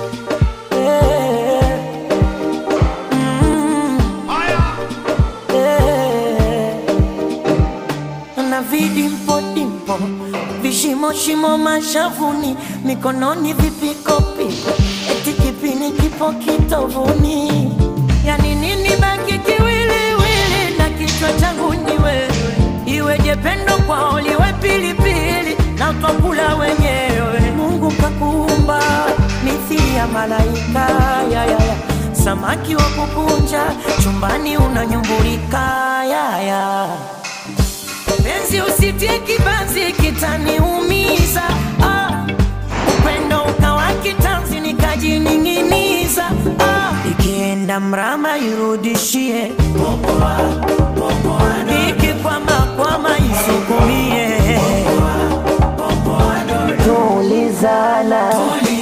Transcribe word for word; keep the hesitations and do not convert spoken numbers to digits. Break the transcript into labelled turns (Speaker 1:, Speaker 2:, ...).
Speaker 1: eh, mm, eh. Na vidimpo dimpo, vishimo shimo mashavuni, mikononi vipikopiko, eti kipini kipo kitovuni. Yani nini baki kiwiliwili na kichwa changu ni wewe. Iweje pendo kwao liwe pilipili na twakula wenyewe. Mungu kakuumba mithili ya malaika, ya, ya, ya. Samaki wa kukunja chumbani unanyumbulika, ya, ya. Penzi usitie kibanzi kitaniumiza, ah. Upendo ukawa kitanzi nikajining'iniza, ah. Ikienda mrama irudishie, popoa, popoa, ikikwama kwama isukumie, popoa, popoa, tulizana.